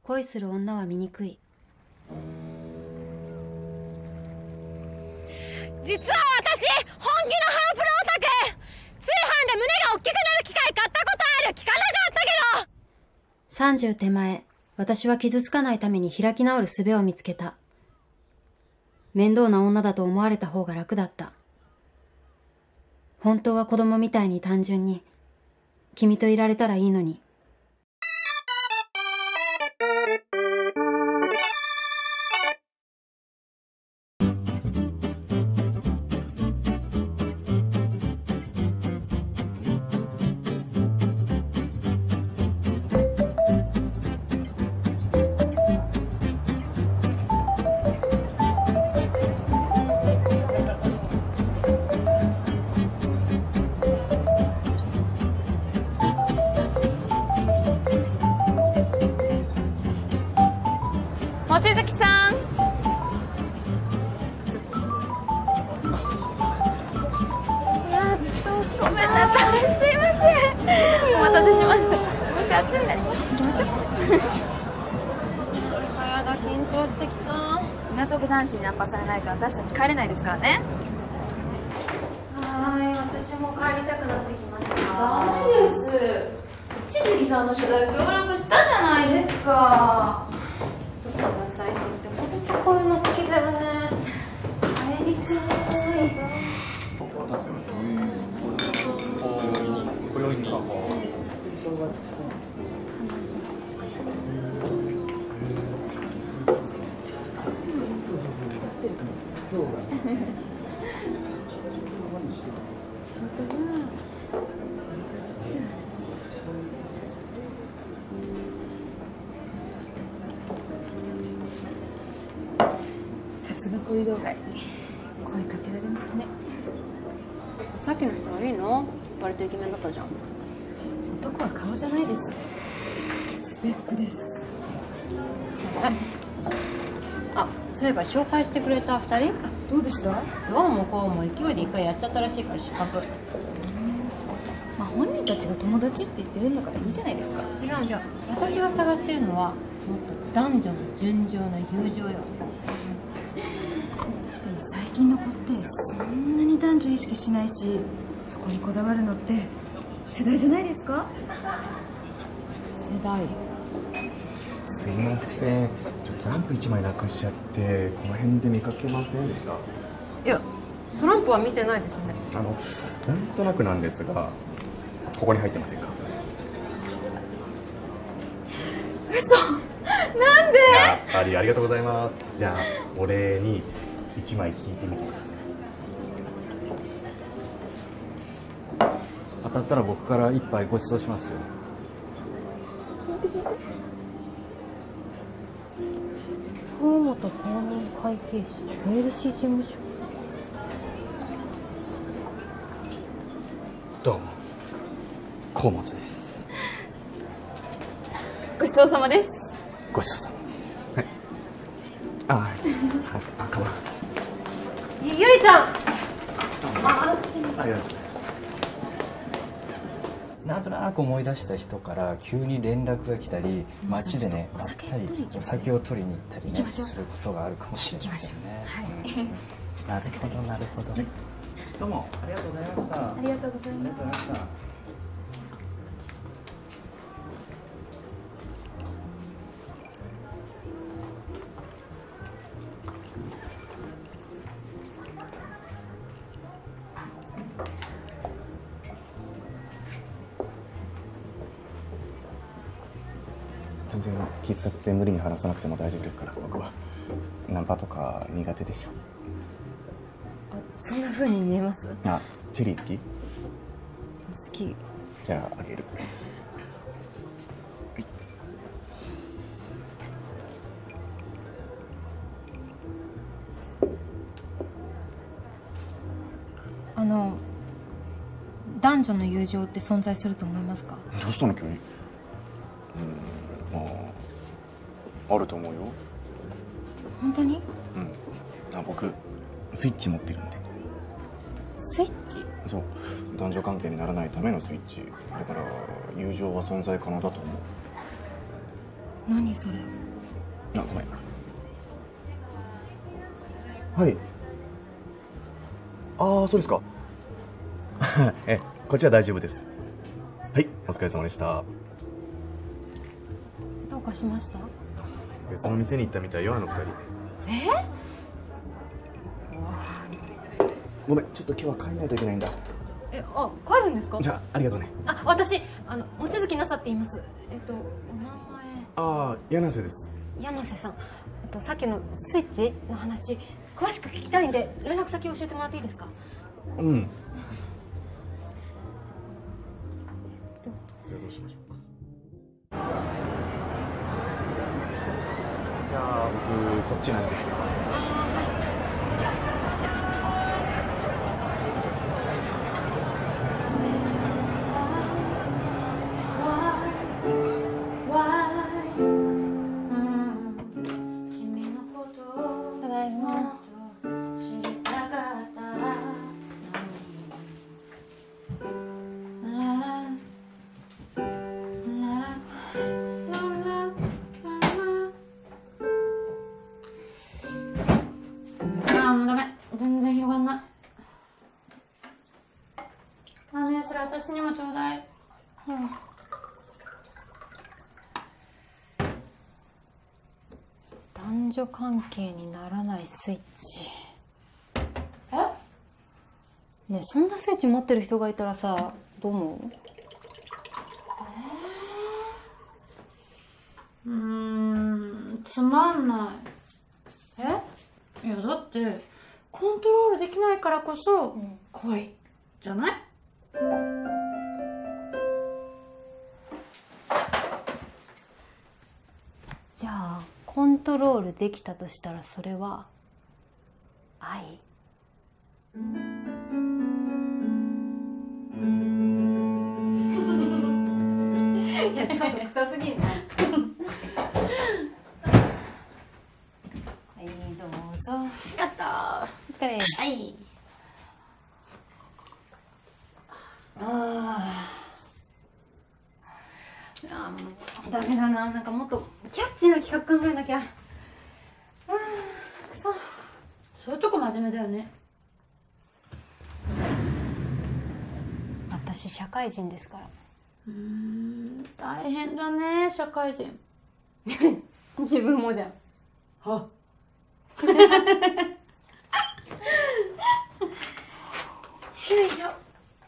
恋する女は醜い。 実は私、本気のハロプロオタク。通販で胸が大きくなる機械買ったことある。聞かなかったけど。 30手前、私は傷つかないために開き直る術を見つけた。面倒な女だと思われた方が楽だった。本当は子供みたいに単純に、君といられたらいいのに。 望月さん。やっと。ごめんなさい。すいません。お待たせしました。お店あっちになります。行きましょう。やだ、緊張してきた。港区男子にナンパされないと私たち帰れないですからね。 私も帰りたくなってきました。 ダメです。千月さんの取材協力したじゃないですか。 どうぞくださいって言って、本当こういうの好きだよね。帰りたい。 さすがコリドー街。声かけられますね。 さっきの人はいいの？割とイケメンだったじゃん。 男は顔じゃないです。スペックです。 あ、そういえば紹介してくれた2人？ どうでした？ どうもこうも勢いで1回やっちゃったらしいから失格。 まあ本人たちが友達って言ってるんだからいいじゃないですか。 違う。私が探してるのはもっと男女の純情な友情よ。 でも最近の子ってそんなに男女意識しないし、そこにこだわるのって世代じゃないですか？ 世代。 すいません、トランプ1枚なくしちゃってこの辺で見かけませんでした？ いや、トランプは見てないですね。 なんとなくなんですが、ここに入ってませんか？ 嘘。なんで？ やっぱりありがとうございます。じゃあお礼に1枚引いてみてください。 当たったら僕から一杯ご馳走しますよ。 河本公認会計士、税理士事務所。 どうも河本です。 ごちそうさまです。 ごちそうさま。 はい。かまゆりちゃん。 ありがとうございます。 なんとなく思い出した人から急に連絡が来たり、街でね会ったりお酒を取りに行ったりねすることがあるかもしれませんね。なるほどなるほど。どうもありがとうございました。 ありがとうございます。 ありがとうございました。 全然気遣って無理に話さなくても大丈夫ですから。僕はナンパとか苦手でしょ。 そんな風に見えます？ あ、チェリー好き？ 好き。 じゃああげる。 男女の友情って存在すると思いますか？ どうしたの急に？まああると思うよ。 本当に？ 僕スイッチ持ってるんで。 スイッチ？ そう、男女関係にならないためのスイッチだから、友情は存在可能だと思う。 何それ。 あ、ごめん。はい。ああ、そうですか。こっちは大丈夫です。はい、お疲れ様でした。 どうかしました？ 別の店に行ったみたいよ、あの二人。ごめん、ちょっと今日は帰んないといけないんだ。 帰るんですか？ じゃあ、ありがとうね。 私、望月なさって言います。お名前。 ああ、柳瀬です。 柳瀬さん。さっきのスイッチの話、詳しく聞きたいんで、連絡先教えてもらっていいですか？ うん。じゃあどうしましょうか。じゃあ僕こっちなんで。 じゃあ。ただいま。 もうダメ。全然広がんない。ねえ、それ私にもちょうだい。 男女関係にならないスイッチ。ねえ、そんなスイッチ持ってる人がいたらさ、どう思う？ つまんない。いや、だってコントロールできないからこそ恋じゃない？ じゃあコントロールできたとしたら、それは愛？いや、ちょっと臭すぎんな。はい、どうぞ。 やったお疲れ。 ー。はい。 もうダメだな。なんかもっとキャッチーな企画考えなきゃ。 そういうとこ真面目だよね。 私社会人ですから。 大変だね、社会人。 自分もじゃん。 はよいしょ。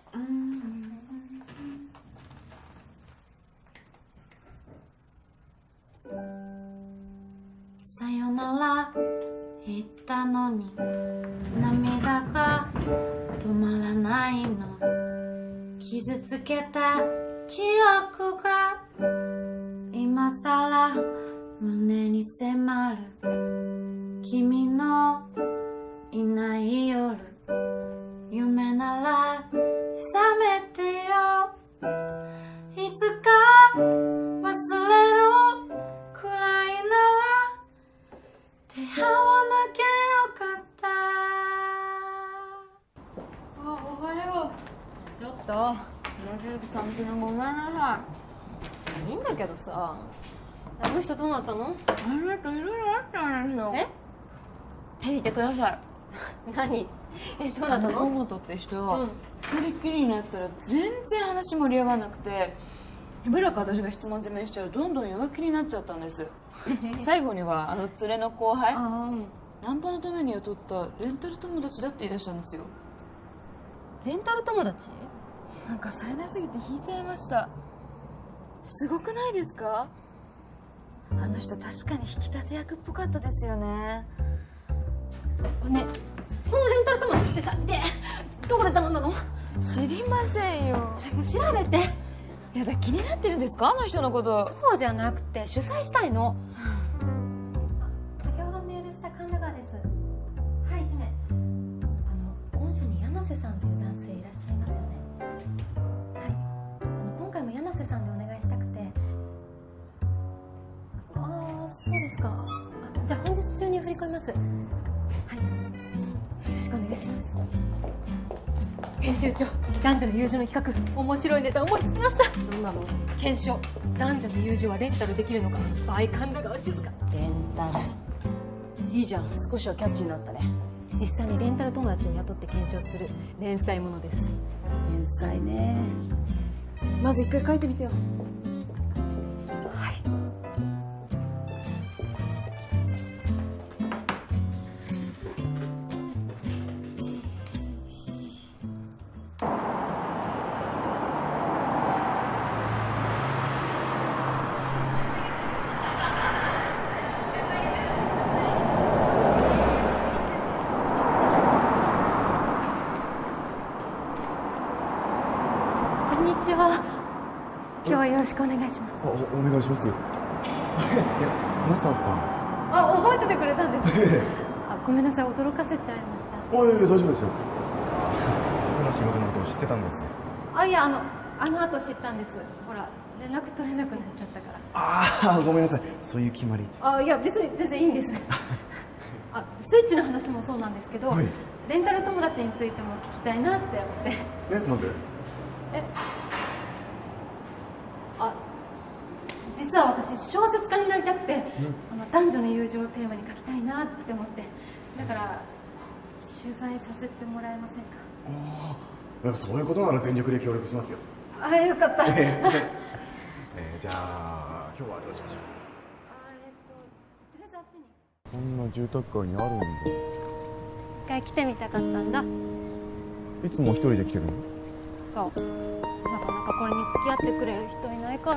さよなら言ったのに涙が止まらないの。傷つけた記憶が今さら胸に迫る。君のいない夜、夢なら覚めてよ。いつか忘れるくらいなら出会わなきゃよかった。 おはよう。ちょっとさんごめんなさい。いいんだけどさ、あの人どうなったの？ あの人いろいろあったんですよ。聞いてください。 何？どうなったの？ 河本って人、二人っきりになったら全然話盛り上がらなくて、しばらく私が質問攻めしちゃうどんどん弱気になっちゃったんです。最後には連れの後輩、ナンパのために雇ったレンタル友達だって言い出したんですよ。 レンタル友達？ なんか冴えなすぎて引いちゃいました。すごくないですか？あの人確かに引き立て役っぽかったですよね。 ね、そのレンタル友達ってさ、どこで頼んだの？ 知りませんよ。 もう調べて。 やだ、気になってるんですか、あの人のこと。 そうじゃなくて主催したいの。先ほどメールした神田川です。はい、1名。御社に柳瀬さんという男性いらっしゃいますよね。はい。今回も柳瀬さんでお願いしたくて。そうですか。じゃあ本日中に振り込みます。はい。よろしくお願いします。 編集長、男女の友情の企画、面白いネタ思いつきました。 何なの？ 検証、男女の友情はレンタルできるのか、バイ神田川静香。 レンタル。いいじゃん、少しはキャッチーになったね。 実際にレンタル友達を雇って検証する連載ものです。 天才ね。まず一回書いてみてよ。 はい。こんにちは。今日はよろしくお願いします。 お願いします。いや、マサさん。 あ、覚えててくれたんです。あ、ごめんなさい、驚かせちゃいました。 いやいや、大丈夫ですよ。僕の仕事のことを知ってたんですね。 あ、いや、あの後知ったんです。ほら、連絡取れなくなっちゃったから。 ああ、ごめんなさい。そういう決まり。 あ、いや、別に全然いいんです。あ、スイッチの話もそうなんですけど、 はい、 レンタル友達についても聞きたいなって思って。 なんで？ あ、実は私小説家になりたくて、男女の友情をテーマに書きたいなって思って、だから取材させてもらえませんか？ ああ、そういうことなら全力で協力しますよ。 あ、よかった。 じゃあ今日はどうしましょう。 とりあえずあっちに。 こんな住宅街にあるんだ。 一回来てみたかったんだ。 いつも一人で来てるの？ そう。なかなかこれに付き合ってくれる人いないから。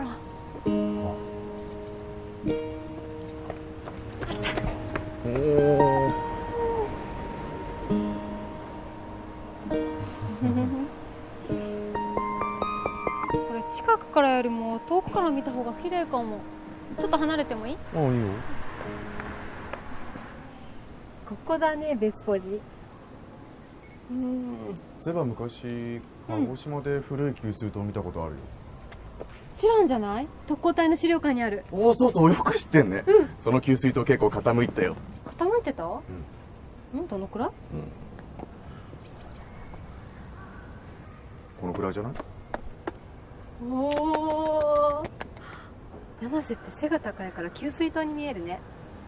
これ近くからよりも遠くから見た方が綺麗かも。ちょっと離れてもいい？ ああ、いいよ。 ここだね、ベスポジ。 そういえば昔鹿児島で古い給水塔を見たことあるよ。 チランじゃない？特攻隊の資料館にある。 おお、そうそう、よく知ってんね。その給水塔結構傾いてたよ。 傾いてた？どのくらい？ このくらいじゃない？ おお。山瀬って背が高いから給水塔に見えるね。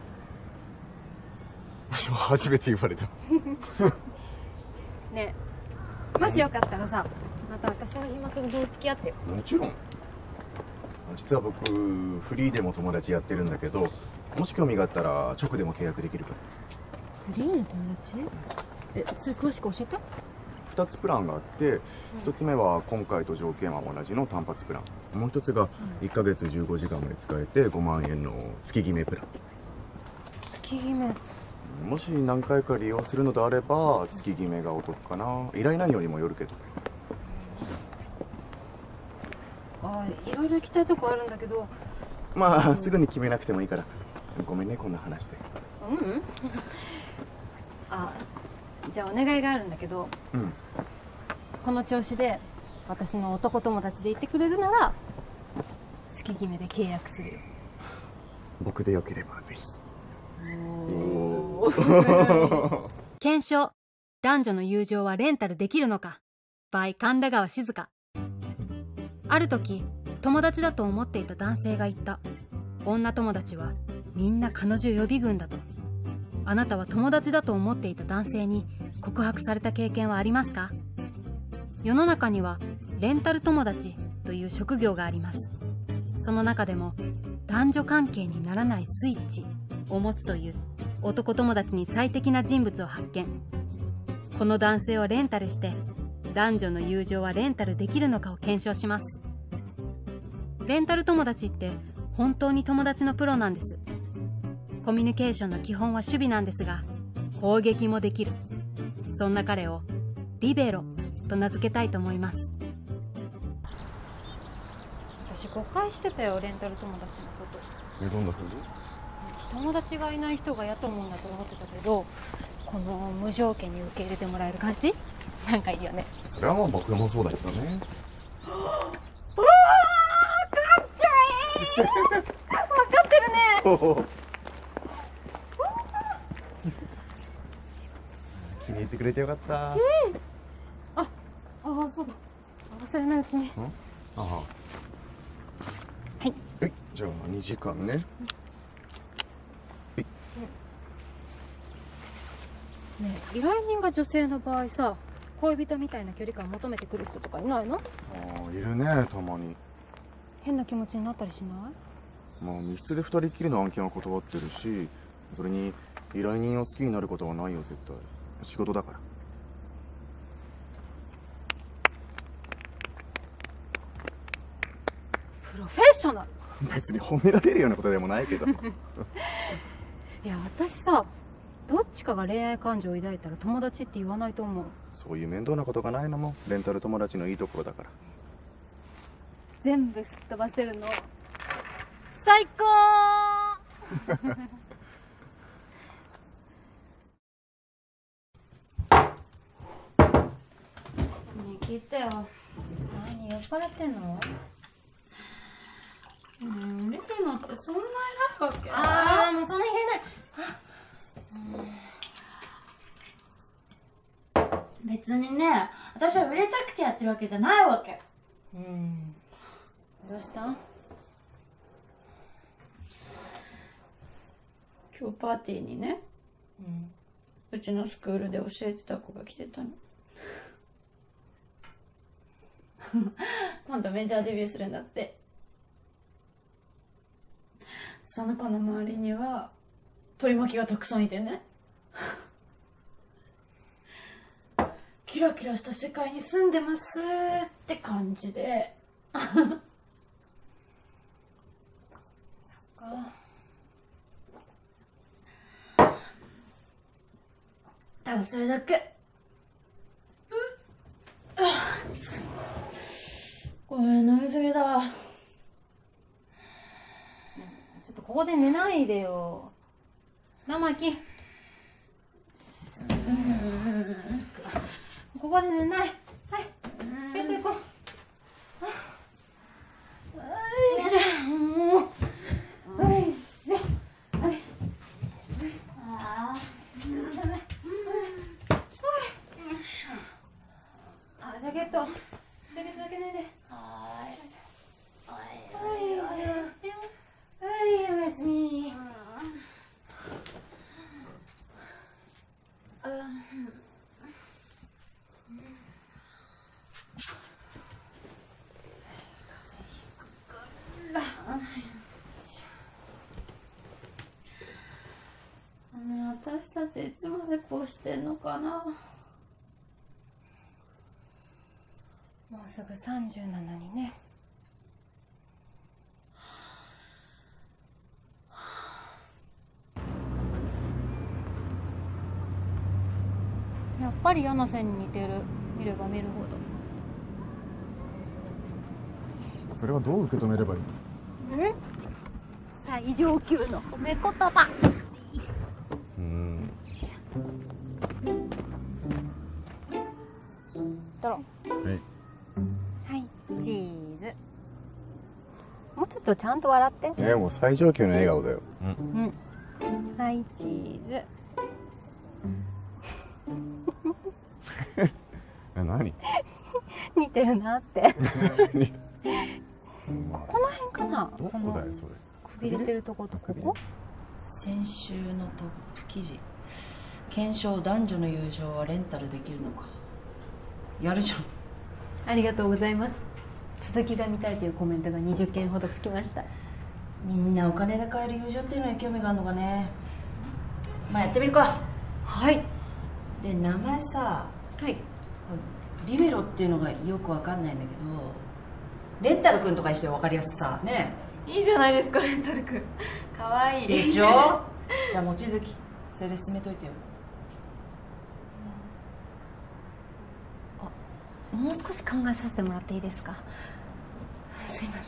初めて言われた。 ねえ、もしよかったらさ、また私の暇つぶしに付き合ってよ。 もちろん。実は僕フリーでも友達やってるんだけど、もし興味があったら直でも契約できるから。 フリーの友達？それ詳しく教えて。 2つプランがあって、1つ目は今回と条件は同じの単発プラン、もう1つが1ヶ月15時間まで使えて5万円の月決めプラン。 月決め？ もし何回か利用するのであれば月決めがお得かな。依頼内容にもよるけど。 いろいろ行きたいとこあるんだけど。 まあすぐに決めなくてもいいから。ごめんね、こんな話で。 じゃあお願いがあるんだけど、この調子で私の男友達でいてくれるなら月決めで契約するよ。 僕でよければぜひ。 検証、男女の友情はレンタルできるのか by 神田川静香。ある時友達だと思っていた男性が言った。女友達はみんな彼女予備軍だと。あなたは友達だと思っていた男性に告白された経験はありますか？世の中にはレンタル友達という職業があります。その中でも男女関係にならないスイッチを持つという男友達に最適な人物を発見。この男性をレンタルして男女の友情はレンタルできるのかを検証します。レンタル友達って本当に友達のプロなんです。コミュニケーションの基本は守備なんですが、攻撃もできる。そんな彼をリベロと名付けたいと思います。私誤解してたよ、レンタル友達のこと。 どんな風に？ 友達がいない人が嫌と思うんだと思ってたけど、この無条件に受け入れてもらえる感じ、なんかいいよね。 それはまあ僕もそうだけどね。 かっちょいい。分かってるね。 気に入ってくれてよかった。 ああ、そうだ。忘れないうちに。 ああ。 はい。 じゃあ2時間ね。 ねえ、依頼人が女性の場合さ、恋人みたいな距離感求めてくる人とかいないの？ ああ、いるね、たまに。 変な気持ちになったりしない？ まあ密室で2人っきりの案件は断ってるし、それに依頼人を好きになることはないよ、絶対。仕事だから。 プロフェッショナル。 別に褒められるようなことでもないけど。 いや、私さ、どっちかが恋愛感情を抱いたら友達って言わないと思う。 そういう面倒なことがないのもレンタル友達のいいところだから。 全部すっ飛ばせるの最高ねえ聞いてよ。 何、酔っ払ってんの？ リクナってそんな偉いわけ？ ああ、もうそんな入れない。 別にね、私は売れたくてやってるわけじゃないわけ。 どうした？ 今日パーティーにね、うちのスクールで教えてた子が来てたの。今度メジャーデビューするんだって。その子の周りには取り巻きがたくさんいてね。キラキラした世界に住んでますって感じで。 そっか。 ただそれだけ。ごめん、飲みすぎだ。 ちょっとここで寝ないでよ。生意気。ここで寝ない。はい。ベッド行こう。よいしょ。もう。よいしょ。はい。ああ。ダメ。あ、ジャケットだけ脱いで。はい。はい。はい、おやすみ。 私たちいつまでこうしてんのかな。 もうすぐ30なのにね。やっぱり柳瀬に似てる。見れば見るほど。 それはどう受け止めればいい？ 最上級の褒め言葉。ドロン。はい、チーズ。もうちょっとちゃんと笑って。 もう最上級の笑顔だよ。 はい、チーズ。 何？ 似てるなって。この辺かな。 どこだよそれ。 くびれてるとことここ。 先週のトップ記事、検証男女の友情はレンタルできるのか。やるじゃん。 ありがとうございます。続きが見たいというコメントが20件ほどつきました。 みんなお金で買える友情っていうのに興味があるのかね。まあやってみるか。 はい。 で名前さ、 はい。 リベロっていうのがよくわかんないんだけど、レンタルくんとかにしてわかりやすくさね。 いいじゃないですか、レンタルくん。かわいいでしょ。じゃあ望月、それで進めといてよ。 もう少し考えさせてもらっていいですか。すいま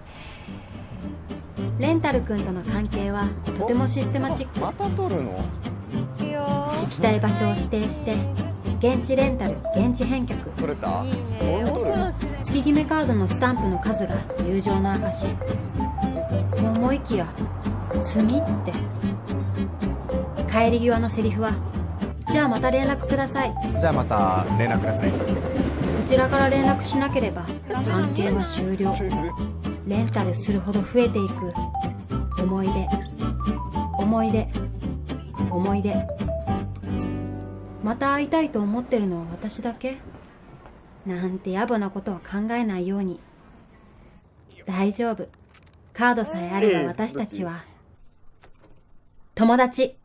せん。レンタル君との関係はとてもシステマチック。 また撮るの？ いいよ。行きたい場所を指定して現地レンタル、現地返却。 撮れた？ いいね。月決めカードのスタンプの数が友情の証。と思いきや墨って。帰り際のセリフは、じゃあまた連絡ください。 じゃあまた連絡ください。 ちらから連絡しなければ関係は終了。レンタルするほど増えていく思い出、思い出、思い出。また会いたいと思ってるのは私だけなんて野暮なことは考えないように。大丈夫。カードさえあれば私たちは友達。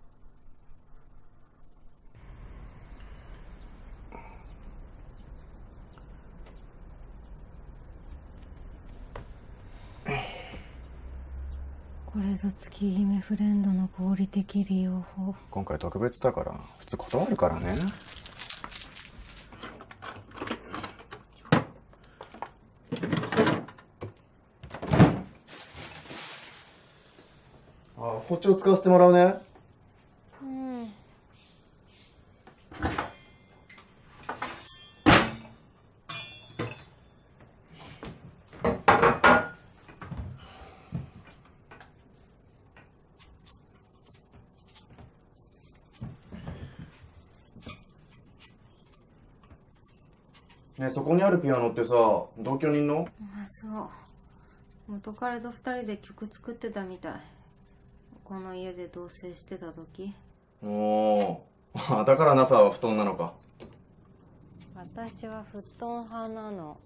これぞ月姫フレンドの合理的利用法。 今回特別だから普通断るからね。包丁使わせてもらうね。 うん。 ねえ、そこにあるピアノってさ、同居人の？ あ、そう。元彼と2人で曲作ってたみたい。この家で同棲してた時。 おお、だから NASA は布団なのか。 私は布団派なの。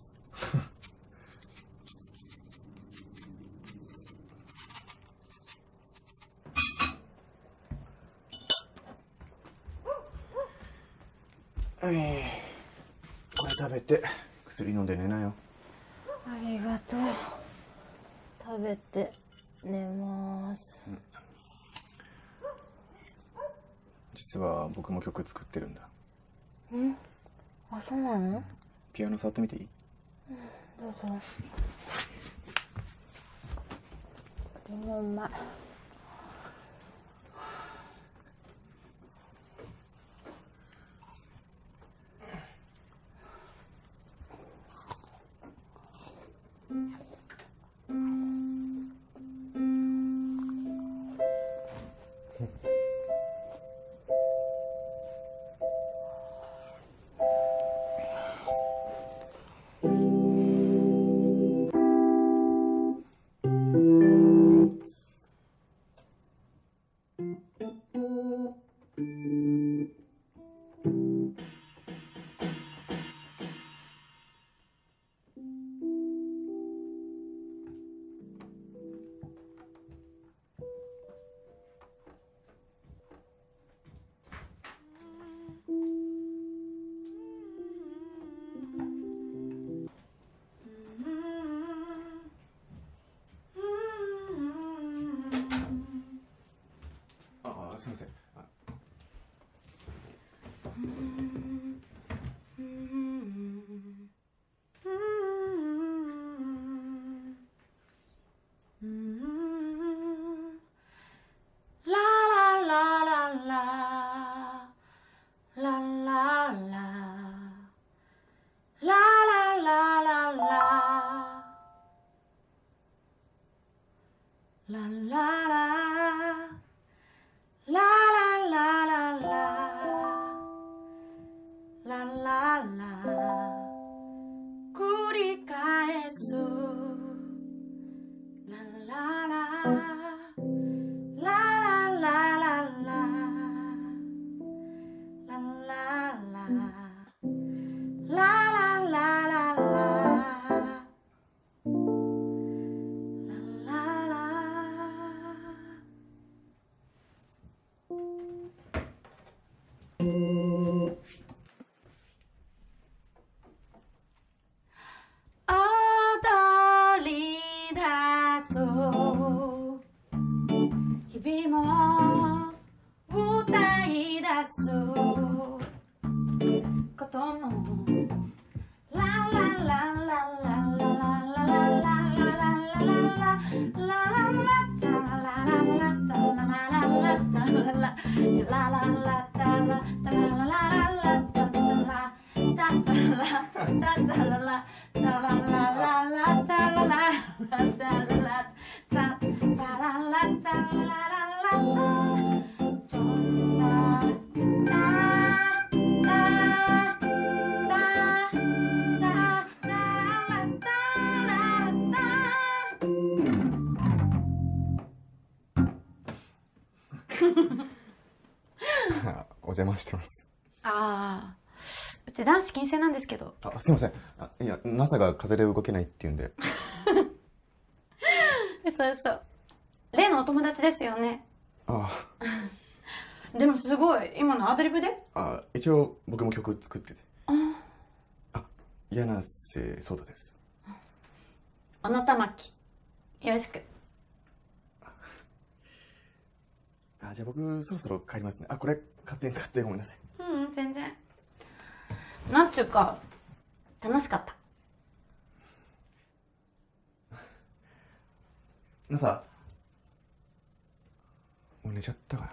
これ食べて薬飲んで寝なよ。 ありがとう。食べて寝ます。 実は僕も曲作ってるんだ。 ん？あ、そうなの？ ピアノ触ってみていい？ どうぞ。リンゴうまい。 すいません。 繰り返すラララララララララララララ踊り出そう日々も歌い出そうこともララララララララララ邪魔してます。 ああ、うち男子禁制なんですけど。 あ、すいません。いや、NASA が風で動けないって言うんで。 そうそう。例のお友達ですよね。 ああ。でもすごい。今のアドリブで？ 一応僕も曲作ってて。柳瀬そうたです。 小野玉木。よろしく。 じゃあ僕そろそろ帰りますね。これ勝手に使ってごめんなさい。 全然。なんちゅうか楽しかった。 なさ、もう寝ちゃったか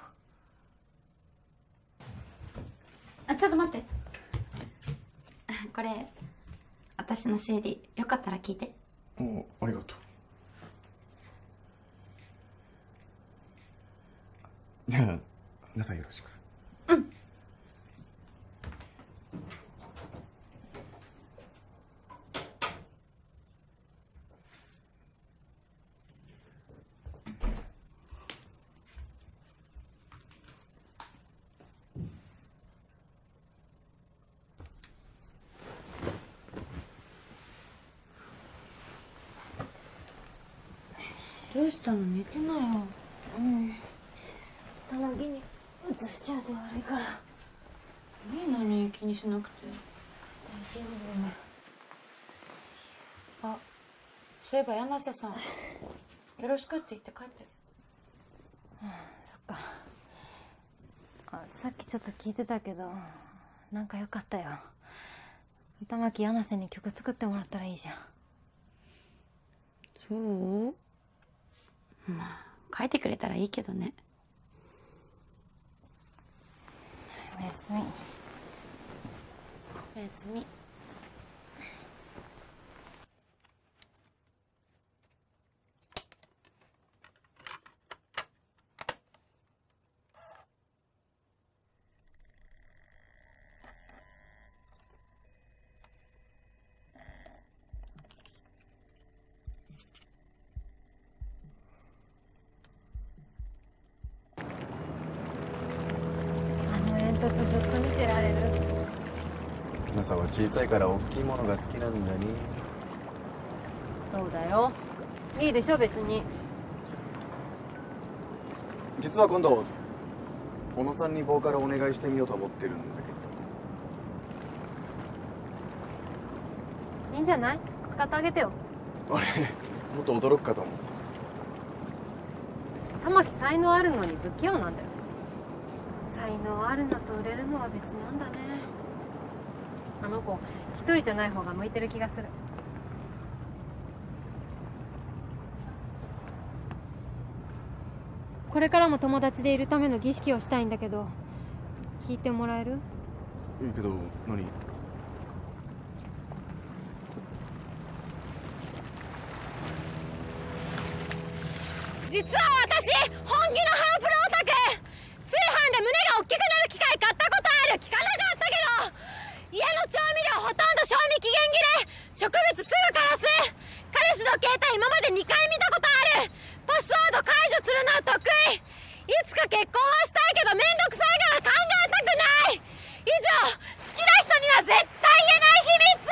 な。ちょっと待って。これ私の CD よかったら聞いて。 ありがとう。じゃあなさよろしく。 どうしたの？寝てないよ。玉木に移しちゃうと悪いから。いいのに気にしなくて。大丈夫。そういえば柳瀬さん、よろしくって言って帰ってる。 そっか。さっきちょっと聞いてたけど、なんかよかったよ。玉木柳瀬に曲作ってもらったらいいじゃん。 そう？まあ書いてくれたらいいけどね。 おやすみ。 おやすみ。 ずっと見てられる。 なさは小さいから大きいものが好きなんだね。 そうだよ。いいでしょ別に。 実は今度小野さんにボーカルお願いしてみようと思ってるんだけど。いいんじゃない？使ってあげてよ。 もっと驚くかと思う。 玉木才能あるのに不器用なんだよ。才能あるのと売れるのは別なんだね。あの子一人じゃない方が向いてる気がする。これからも友達でいるための儀式をしたいんだけど、聞いてもらえる？ いいけど何？ 実は私本気のハロプロオタク。通販で胸が大きくなる機械買ったことある。聞かなかったけど、家の調味料ほとんど賞味期限切れ。植物すぐ枯らす。彼氏の携帯今まで2回見たことある。パスワード解除するのは得意。いつか結婚はしたいけどめんどくさいから考えたくない。以上、好きな人には絶対言えない秘密。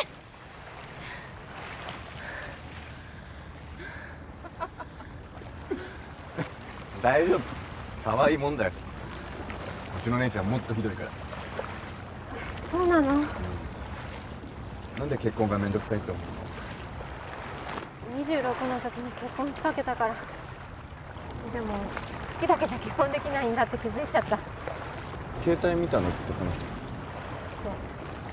大丈夫、可愛いもんだよ。うちの姉ちゃんもっとひどいから。 そうなの？ なんで結婚がめんどくさいって思うの？ 26の時に結婚しかけたから。でも好きだけじゃ結婚できないんだって気づいちゃった。 携帯見たのってその人？ そう。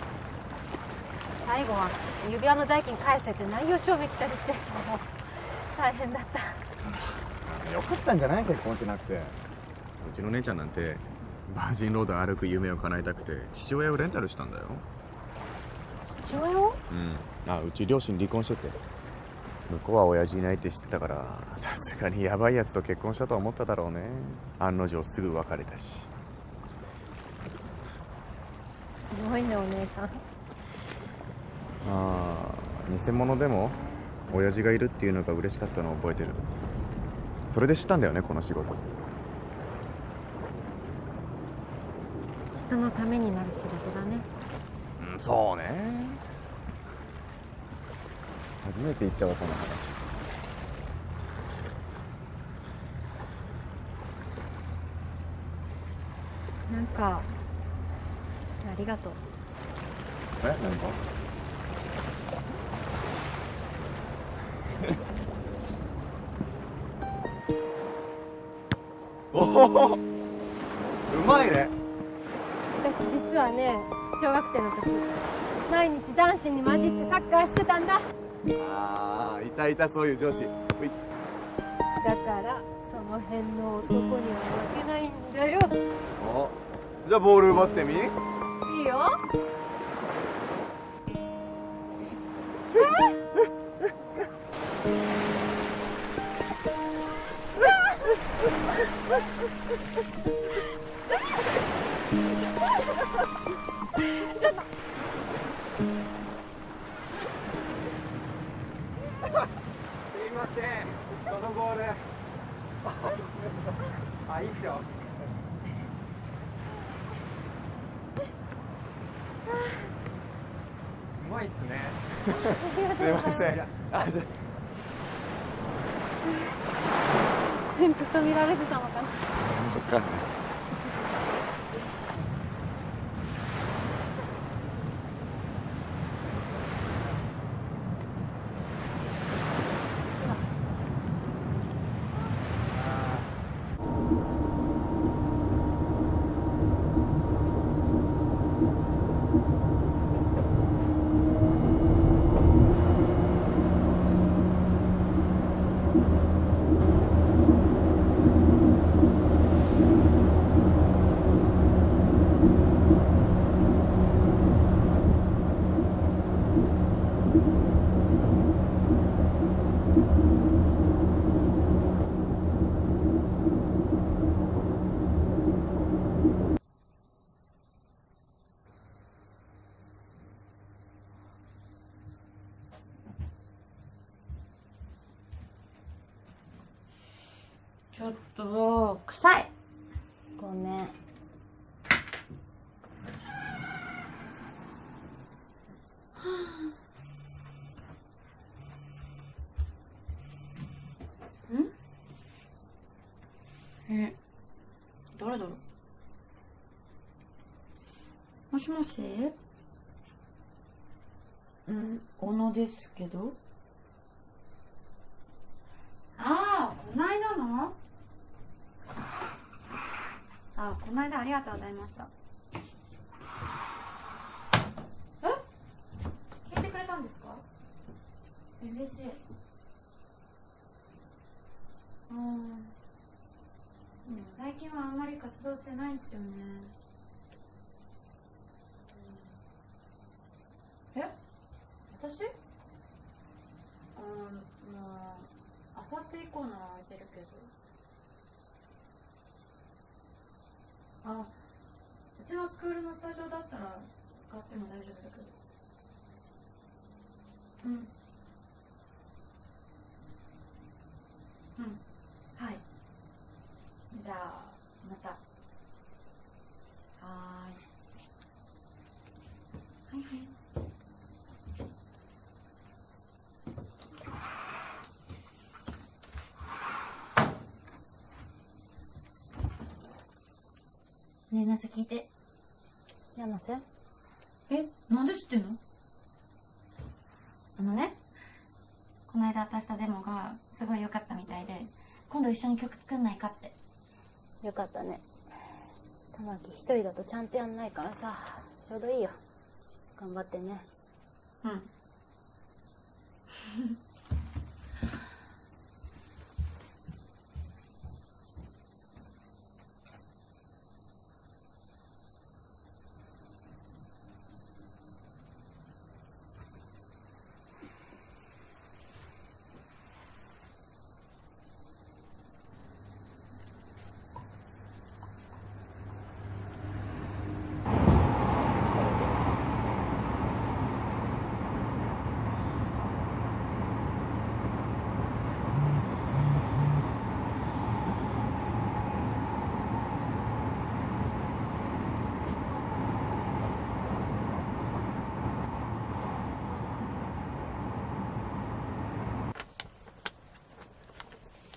最後は指輪の代金返せって内容証明来たりして、もう大変だった。 よかったんじゃない？結婚しなくて。うちの姉ちゃんなんてバージンロード歩く夢を叶えたくて父親をレンタルしたんだよ。 父親を？ うち両親離婚してて、向こうは親父いないって知ってたから、さすがにヤバいやつと結婚したと思っただろうね。案の定すぐ別れたし。 すごいねお姉さん。 偽物でも親父がいるっていうのが嬉しかったのを覚えてる。それで知ったんだよね、この仕事。 人のためになる仕事だね。 うん、そうね。初めて言ったわ、この話。 なんかありがとう。 なんかおお、うまいね。 私実はね、小学生の時毎日男子に混じってサッカーしてたんだ。 ああ、いたいた、そういう上司。うい。 だからその辺の男には負けないんだよ。 お、じゃあボール奪ってみ。いいよ。 すいません、そのボールあ、いいっすよ。うまいっすね。 すいません。あ、じゃずっと見られてたのかな。 わかんない。 ちょっと臭い。 ごめん。 誰だろう。もしもし。小野ですけど。ああ、こないだの。あ、この間ありがとうございました。聞いてくれたんですか？嬉しい。でも最近はあんまり活動してないんですよね。私？あさって以降なら空いてるけど。うちのスクールのスタジオだったら使っても大丈夫だけど。はい。じゃあまた。はいはい。ねえ、なさ聞いて。 山瀬？ なんで知ってんの？ね、この間私とデモがすごい良かったみたいで、今度一緒に曲作んないかって。 よかったね。玉木一人だとちゃんとやんないからさ、ちょうどいいよ。頑張ってね。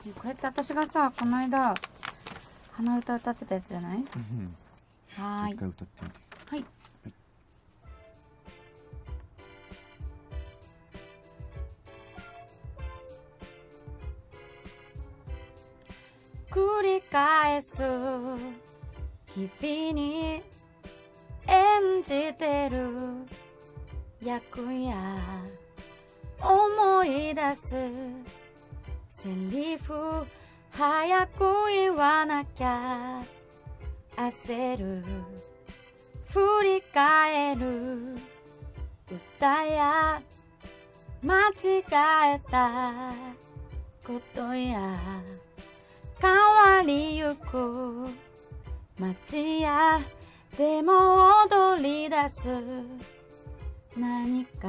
これって私がさ、この間鼻歌歌ってたやつじゃない？はーい。 一回歌ってみて。 はい。繰り返す日々に演じてる役や思い出すセリフ早く言わなきゃ焦る振り返る歌や間違えたことや変わりゆく街やでも踊り出す何か。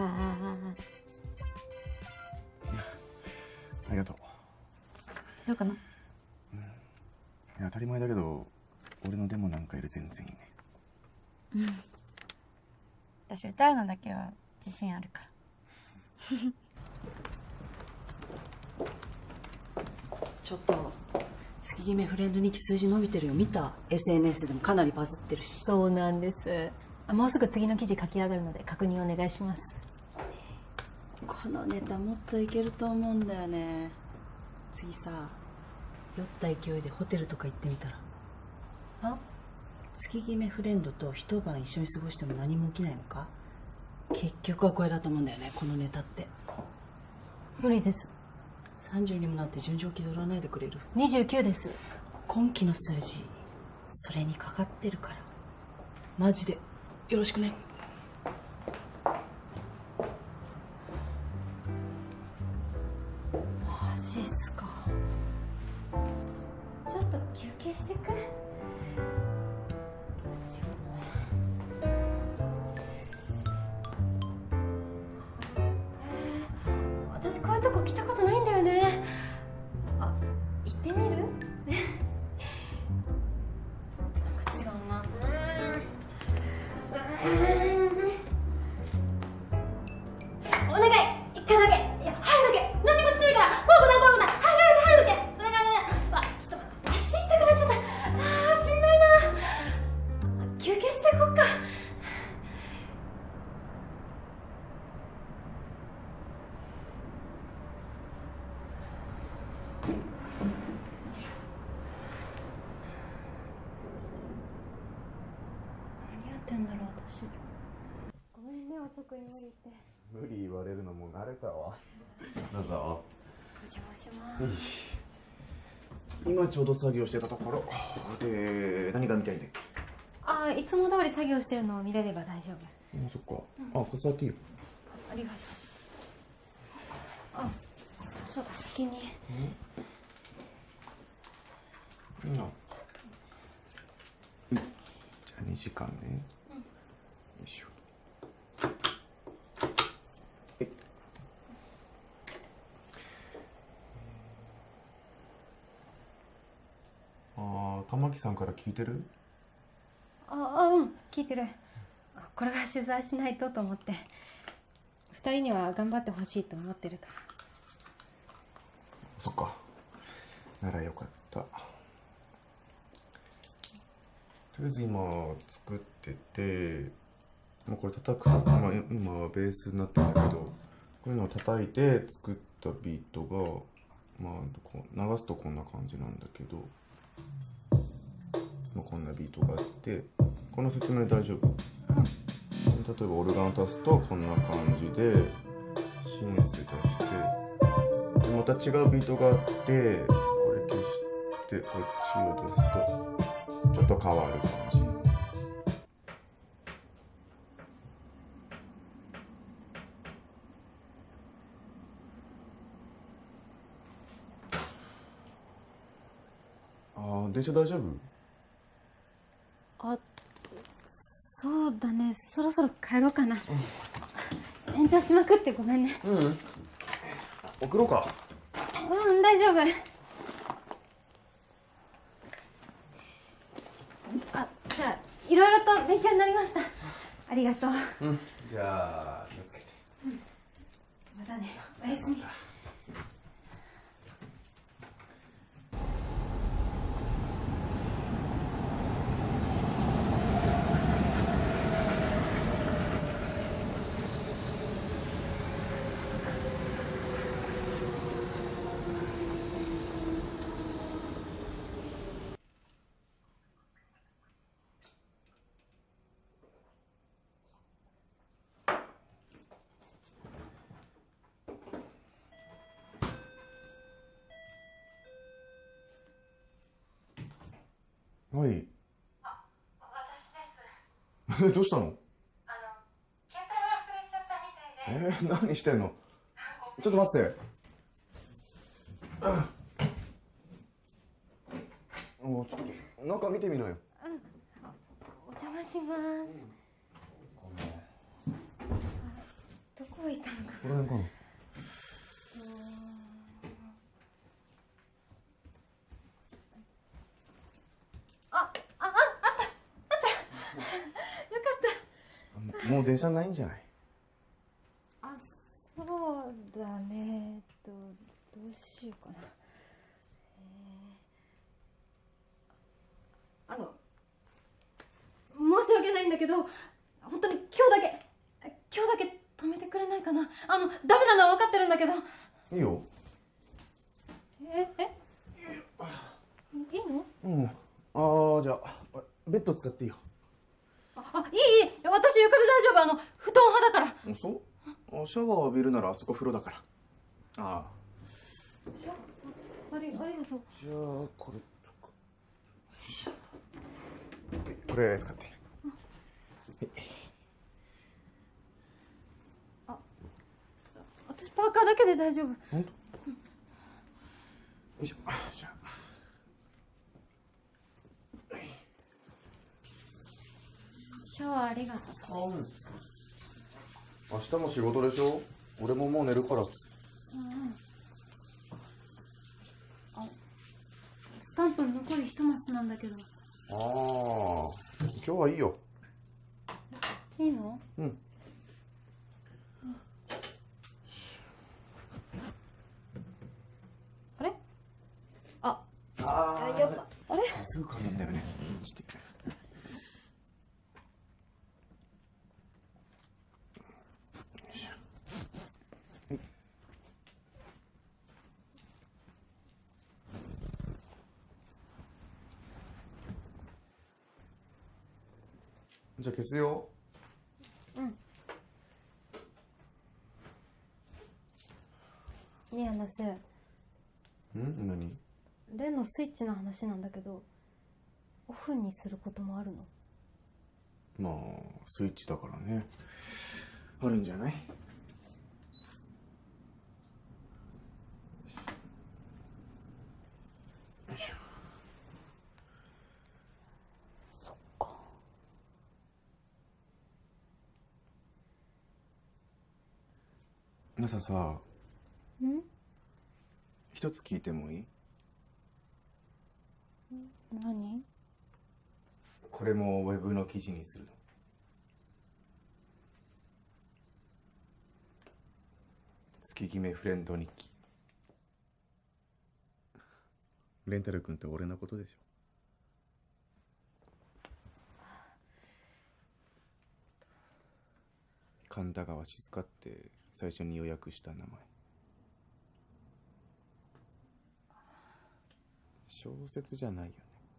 ありがとう。 どうかな？ いや当たり前だけど俺のデモなんかより全然いいね。 私歌うのだけは自信あるからちょっと月決めフレンド日記数字伸びてるよ。見た？ SNS でもかなりバズってるし。 そうなんです。もうすぐ次の記事書き上がるので確認お願いします。 このネタもっといけると思うんだよね。次さ、酔った勢いでホテルとか行ってみたら。 あ？ 月決めフレンドと一晩一緒に過ごしても何も起きないのか？結局はこれだと思うんだよね、このネタって。 無理です。 30にもなって順調気取らないでくれる ？29です。 今期の数字それにかかってるから、マジでよろしくね。 マジっすか。ちょっと休憩してく？私こういうとこ来たことないんだよね。あ、行ってみる？なんか違うな。お願い、一回だけ。いや、入るだけ。何もしないから。怖くない怖くない。入るだけ。お願いお願い。あ、ちょっと待って、足痛くなっちゃった。しんどいな。休憩していこっか。何やってんだろう私。ごめんね、遅くに無理言って。 無理言われるのも慣れたわ。どうぞ。 お邪魔します。 今ちょうど作業してたところで、何が見たいんだっけ？ あ、いつも通り作業してるのを見れれば大丈夫。 そっか。ここ座っていいよ。 ありがとう。あ、そうだ、先に。 じゃあ2時間ね。よいしょ。玉木さんから聞いてる？ うん、聞いてる。これは取材しないとと思って。2人には頑張ってほしいと思ってるから。 そっか。ならよかった。とりあえず今作ってて、これ叩く、今ベースになってるんだけど、こういうのを叩いて作ったビートが、こう流すとこんな感じなんだけど、こんなビートがあって、この説明大丈夫？例えばオルガン足すとこんな感じでシンセ出して、また違うビートがあって、これ消してこっちを出すとちょっと変わる感じ。電車大丈夫？ あ、そうだね。そろそろ帰ろうかな。延長しまくってごめんね。 送ろうか。 大丈夫。あ、じゃあいろいろと勉強になりました。ありがとう。 じゃあ気をつけて。 またね。おやすみ。 はい。 私です。 どうしたの？ 携帯忘れちゃったみたいで。 何してんの？ちょっと待って。ちょっと中見てみなよ。 お邪魔します。 ごめん。 どこ置いたのかな。 この辺かな。もう電車ないんじゃない？ あ、そうだね。どうしようかな。申し訳ないんだけど、本当に今日だけ止めてくれないかな。ダメなのは分かってるんだけど。 いいよ。 いいの？ うん。じゃあベッド使っていいよ。 いい、私床で大丈夫。布団派だから。 そう？シャワー浴びるならあそこ風呂だから。ありがとう。 じゃあこれこれ使って。 私パーカーだけで大丈夫。 本当？よいしょ。じゃあ。 シャワーありがとう。 明日も仕事でしょ？俺ももう寝るから。 スタンプ残り一マスなんだけど。 今日はいいよ。 いいの？ うん。 あれ？ やば。あれ？ すぐかむんだよね。ちょっと。じゃあ消すよ。 ねえ、話せ。 何？ 例のスイッチの話なんだけど、オフにすることもあるの？ まあスイッチだからね。あるんじゃない？よいしょ。 そっか。 なさ、一つ聞いてもいい？ 何？ これもウェブの記事にするの？月決めフレンド日記。レンタル君って俺のことでしょ？神田川静香って最初に予約した名前。小説じゃないよね。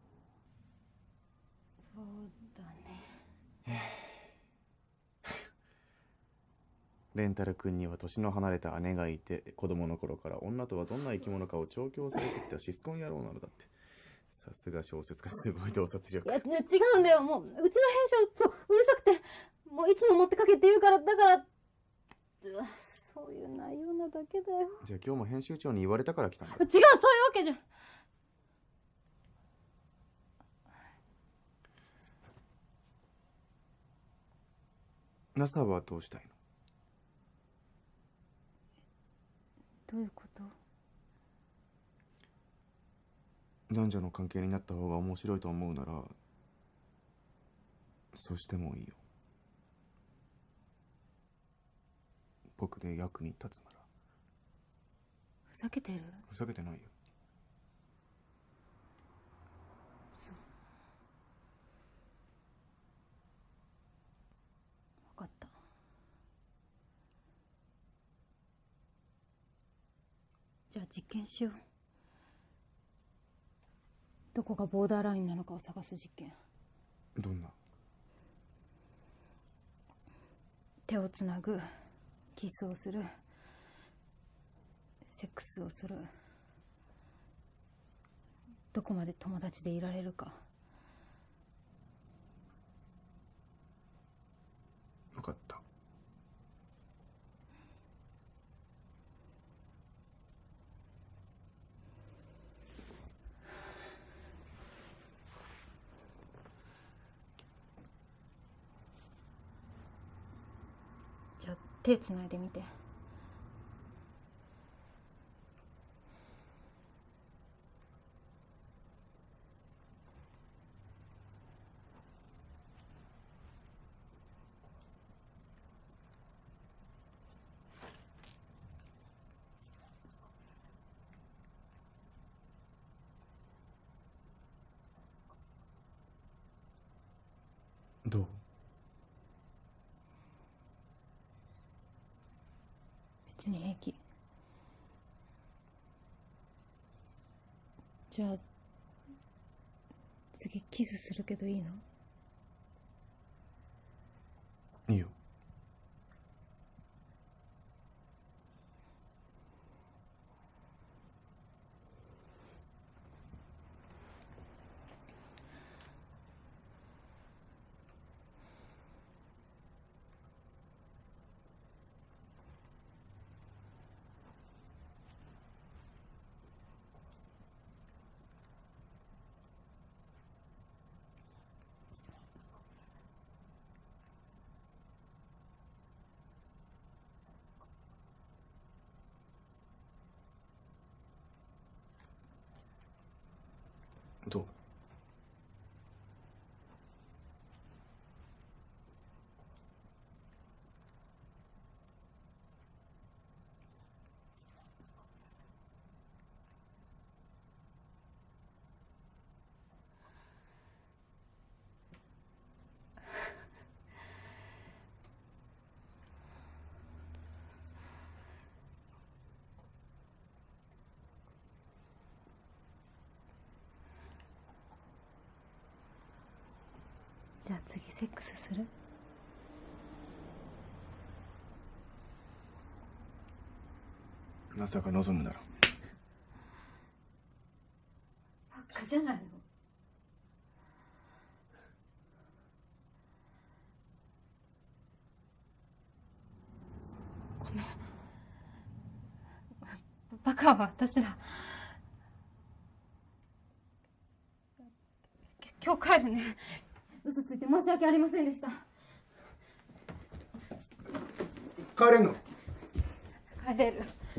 そうだね。 レンタル君には年の離れた姉がいて、子供の頃から女とはどんな生き物かを調教されてきたシスコン野郎なのだって。さすが小説家、すごい洞察力。 いや違うんだよ。もううちの編集うるさくて、もういつも持ってかけって言うから、だからそういう内容なだけだよ。 じゃあ今日も編集長に言われたから来たんだ。 違う、そういうわけじゃ。 NASA はどうしたいの？ どういうこと？ 男女の関係になった方が面白いと思うならそうしてもいいよ。僕で役に立つなら。 ふざけてる？ ふざけてないよ。 そう。分かった。じゃあ実験しよう。どこがボーダーラインなのかを探す実験。 どんな？ 手をつなぐ、キスをする、セックスをする。どこまで友達でいられるか。 手つないでみて。 どう？ 別に平気。じゃあ次キスするけどいいの？ いいよ。どう？ じゃあ次セックスする？ まさか望むなら。 バカじゃないの。 ごめん。バカは私だ。今日帰るね。嘘ついて申し訳ありませんでした。 帰れんの？ 帰れる。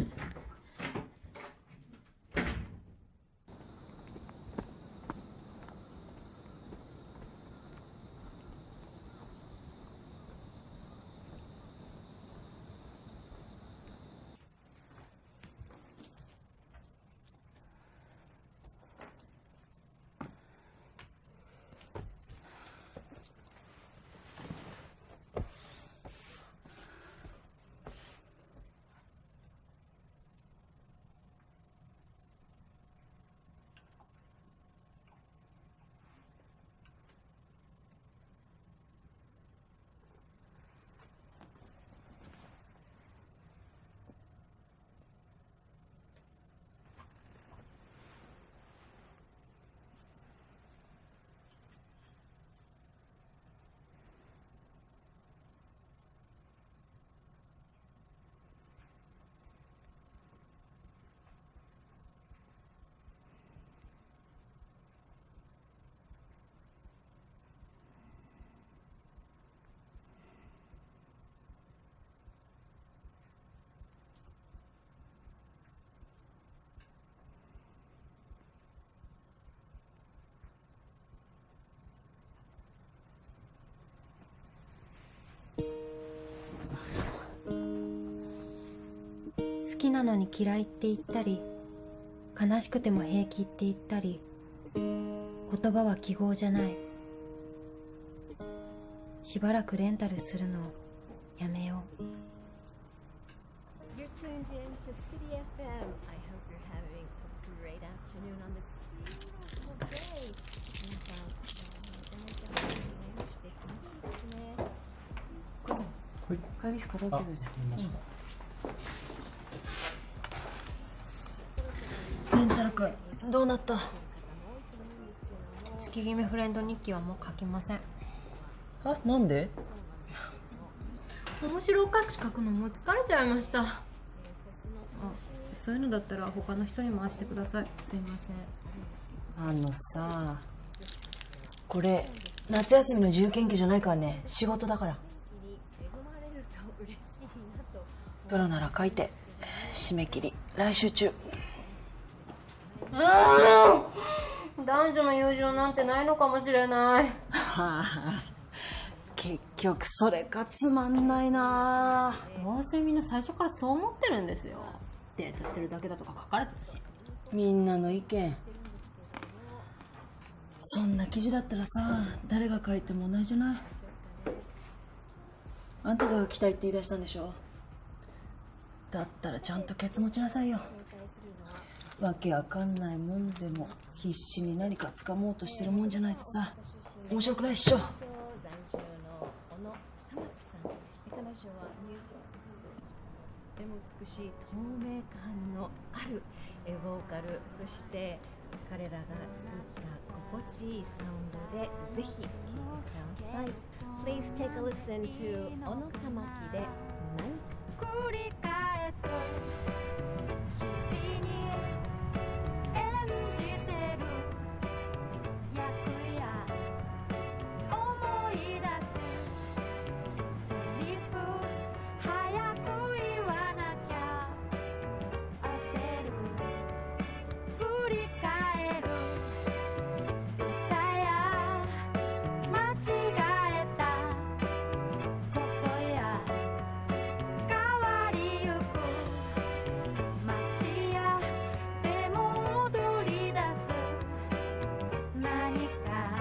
好きなのに嫌いって言ったり、悲しくても平気って言ったり、言葉は記号じゃない。しばらくレンタルするのやめよう。 You're tuned in to City FM. I hope you're having a great afternoon on this beautiful day. 皆さん、大丈夫してきましたね。 お母さん、会議室片付けといて。レンタル君、どうなった？ 月決めフレンド日記はもう書きません。 あ、なんで？ 面白おかしく書くのもう疲れちゃいました。あ、そういうのだったら他の人に回してください。すいません。 さ、これ夏休みの自由研究じゃないからね、仕事だから。 恵まれると嬉しいなプロなら書いて、締め切り来週中。 男女の友情なんてないのかもしれない。 結局それかつまんないな。 どうせみんな最初からそう思ってるんですよ。デートしてるだけだとか書かれてたし。 みんなの意見、そんな記事だったらさ、誰が書いても同じじゃない。あんたが書きたいって言い出したんでしょ。だったらちゃんとケツ持ちなさいよ。わけわかんないもんでも必死に何か掴もうとしてるもんじゃないとさ、面白くないっしょ。 とても美しい透明感のあるボーカル、そして彼らが作った心地いいサウンドでぜひ聴いてください。Please take a listen to 小野玉木で何繰り返す日々に演じてる役や思い出すセリフ早く言わなきゃ焦る繰り返る歌や間違えたことや変わりゆく街やでも踊り出す何か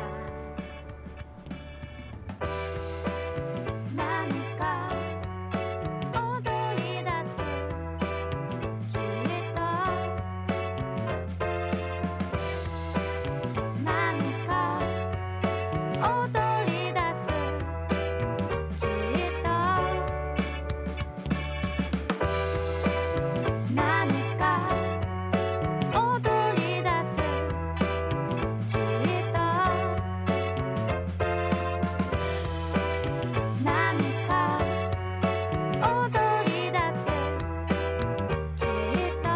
踊り出す君と何か踊り出す君と何か踊り出す君と何か踊り出す君と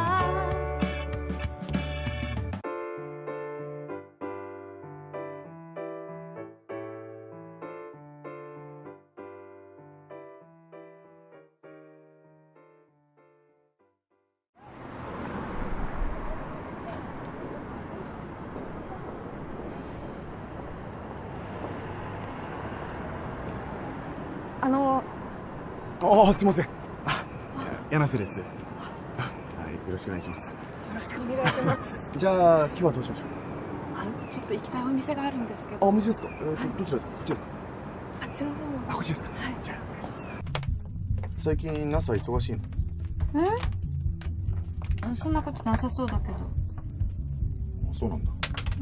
ああ、すいません。柳瀬です。はい、よろしくお願いします。 よろしくお願いします。 じゃあ今日はどうしましょちょっと行きたいお店があるんですけう。 ど。 お店ですか。どちらですか。こっちですか。 あっちの方も。 こっちですか。 はい。 じゃあお願いします。最近 NASA 忙しいの？ そんなことなさそうだけど。 そうなんだ。 うん。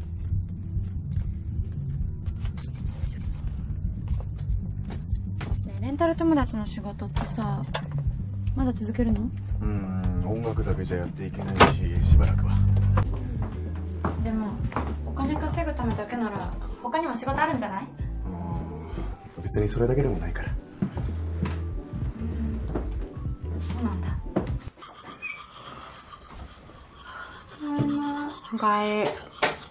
レンタル友達の仕事ってさ、まだ続けるの？ 音楽だけじゃやっていけないし、しばらくは。 でもお金稼ぐためだけなら他にも仕事あるんじゃない？ 別にそれだけでもないから。 そうなんだ。おかえり。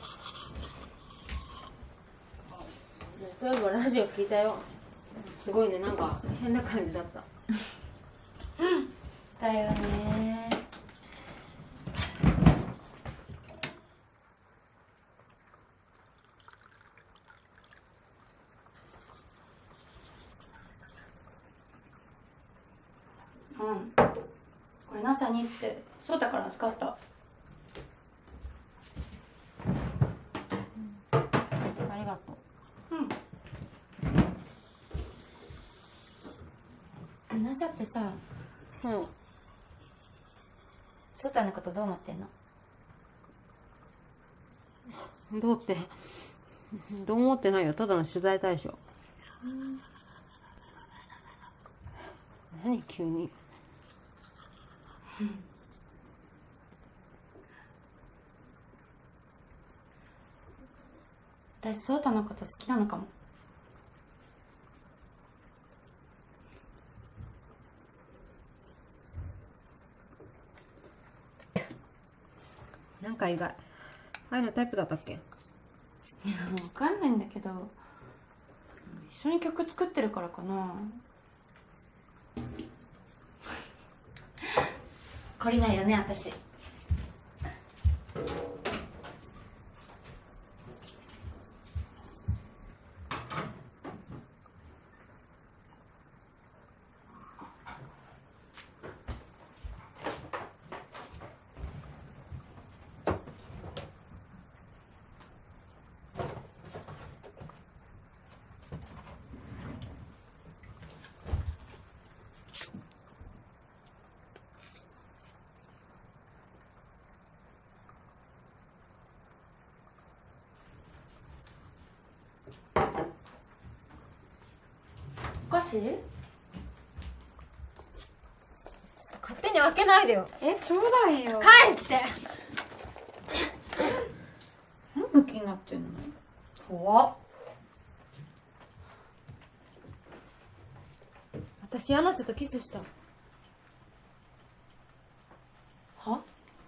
そういえばラジオ聞いたよ。すごいね、なんか変な感じだった。だよね。 これ NASA にって翔太から預かった。 ありがとう。 NASA ってさ、翔太のことどう思ってんの？ どうってどう思ってないよ。ただの取材対象。何急に。 私翔太のこと好きなのかも。 なんか意外。ああいうのタイプだったっけ？ いや、わかんないんだけど、一緒に曲作ってるからかな。 懲りないよね私。お菓子？ちょっと勝手に開けないでよ。 ちょうだいよ。 返して。 何ムキになってんの？怖っ。 私柳瀬とキスした。 は？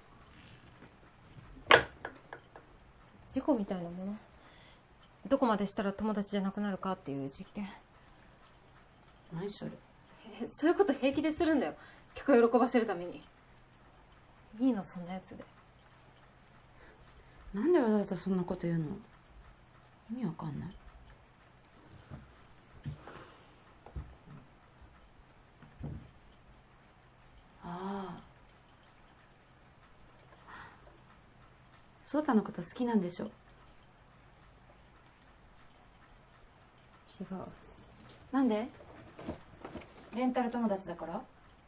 事故みたいなもの。どこまでしたら友達じゃなくなるかっていう実験。 何それ？ そういうこと平気でするんだよ。客を喜ばせるために。いいのそんなやつで。 なんでわざわざそんなこと言うの？意味わかんない。ああ。ソータのこと好きなんでしょ？ 違う。 なんで？レンタル友達だから？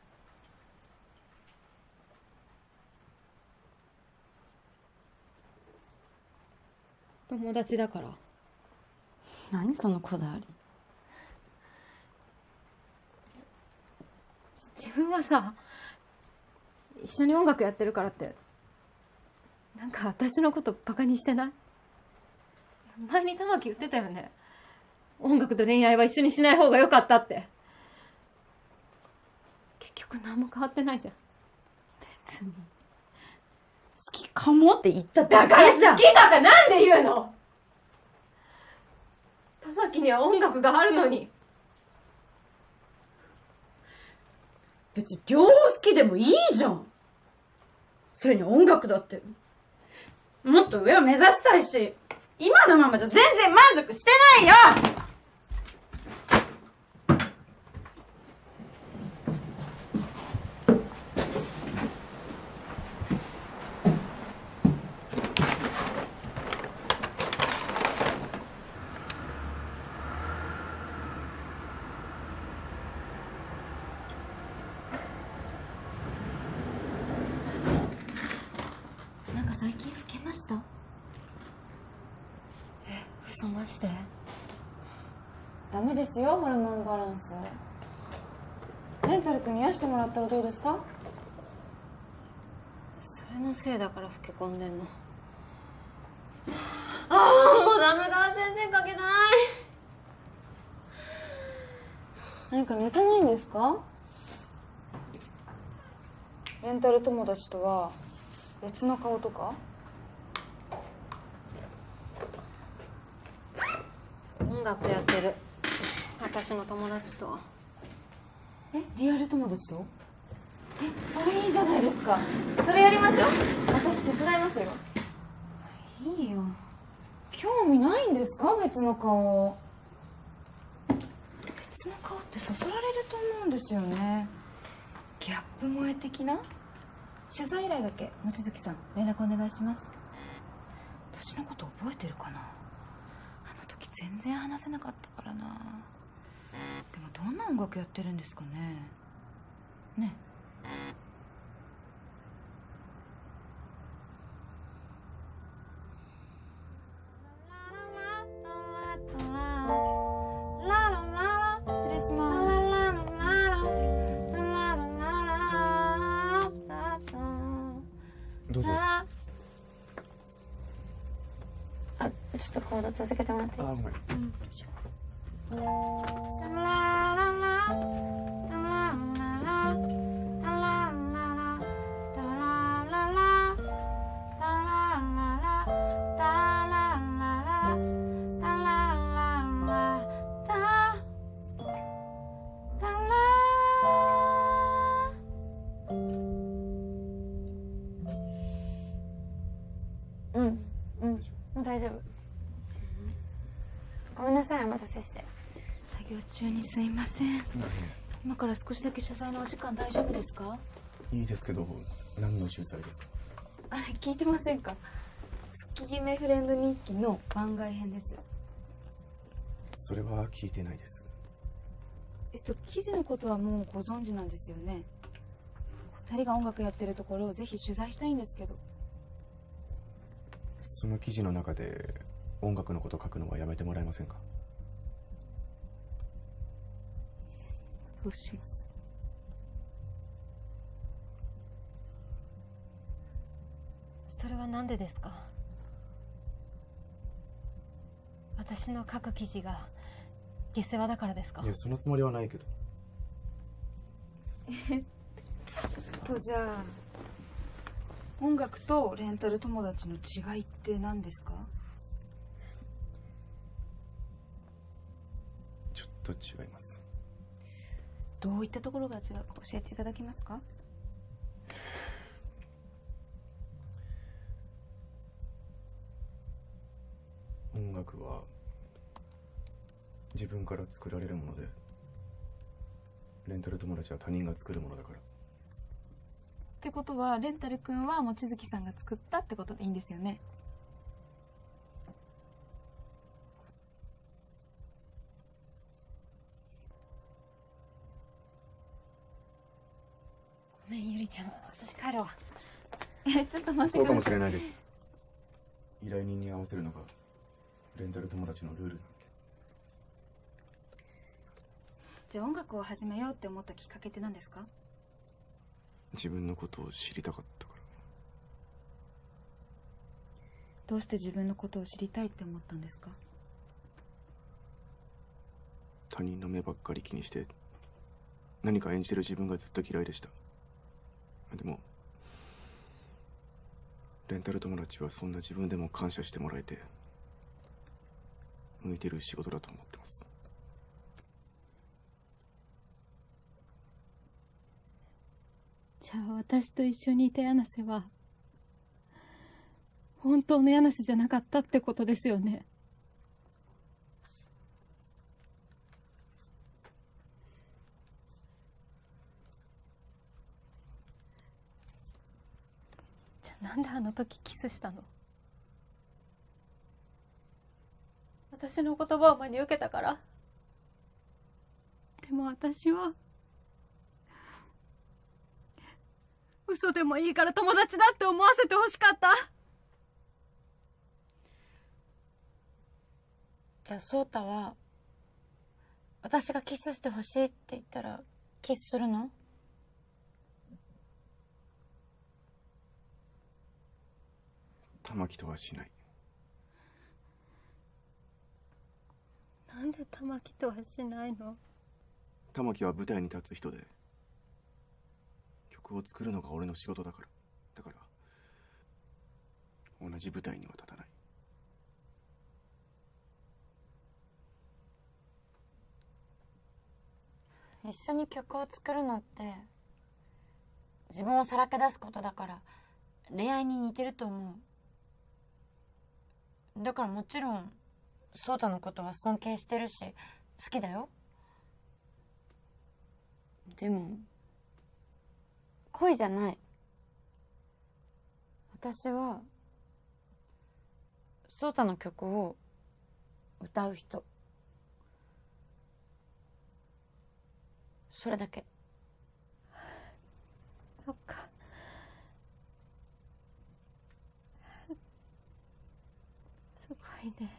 友達だから。 何そのこだわり。 自分はさ、一緒に音楽やってるからってなんか私のことバカにしてない？前に玉木言ってたよね。音楽と恋愛は一緒にしない方が良かったって。結局何も変わってないじゃん。 別に好きかもって言っただから好きとかなんで言うの？玉木には音楽があるのに。 別に両方好きでもいいじゃん。それに音楽だってもっと上を目指したいし、今のままじゃ全然満足してないよ。なんか最近老けました？ 嘘マジで？ ダメですよ、ホルモンバランス。メンタル君に癒してもらったらどうですか？ それのせいだから老け込んでんの。ああ、もうダメだ。全然書けない。 何か寝てないんですか？レンタル友達とは別の顔とか？ 音楽やってる私の友達と。 リアル友達と？それいいじゃないですか。それやりましょう。私手伝いますよ。いいよ。興味ないんですか？別の顔。別の顔ってそそられると思うんですよね。ギャップ萌え的な？取材依頼だけ望月さん連絡お願いします。私のこと覚えてるかな？あの時全然話せなかったからな。でもどんな音楽やってるんですかね。ね。失礼します。 どうぞ。 ちょっとコード続けてもらっていい？ ごめん。 大丈夫。ごめんなさい、お待たせして。作業中にすいません。今から少しだけ取材のお時間大丈夫ですか？ いいですけど、何の取材ですか？ あれ聞いてませんか？月姫フレンド日記の番外編です。 それは聞いてないです。 記事のことはもうご存知なんですよね。二人が音楽やってるところをぜひ取材したいんですけど。 その記事の中で音楽のこと書くのはやめてもらえませんか？ どうします？ それはなんでですか？私の書く記事が下世話だからですか？ いや、そのつもりはないけど。 じゃあ音楽とレンタル友達の違いって何ですか？ ちょっと違います。 どういったところが違うか教えていただけますか？ 音楽は自分から作られるもので、レンタル友達は他人が作るものだから。 ってことはレンタル君は望月さんが作ったってことでいいんですよね？ ごめんゆりちゃん、私帰るわ。 ちょっと待ってください。 そうかもしれないです。依頼人に合わせるのがレンタル友達のルールなんで。 じゃあ音楽を始めようって思ったきっかけって何ですか？ 自分のことを知りたかったから。 どうして自分のことを知りたいって思ったんですか？ 他人の目ばっかり気にして何か演じてる自分がずっと嫌いでした。でもレンタル友達はそんな自分でも感謝してもらえて向いてる仕事だと思ってます。 じゃあ私と一緒にいた柳瀬は本当の柳瀬じゃなかったってことですよね？じゃあなんであの時キスしたの？私の言葉を真に受けたから？でも私は嘘でもいいから友達だって思わせてほしかった。 じゃあ翔太は私がキスしてほしいって言ったらキスするの？ 玉木とはしない。 なんで玉木とはしないの？ 玉木は舞台に立つ人で、曲を作るのが俺の仕事だから。だから同じ舞台には立たない。 一緒に曲を作るのって自分をさらけ出すことだから恋愛に似てると思う。だからもちろん翔太のことは尊敬してるし好きだよ。でも恋じゃない。私は翔太の曲を歌う人、それだけ。 そっか。すごいね。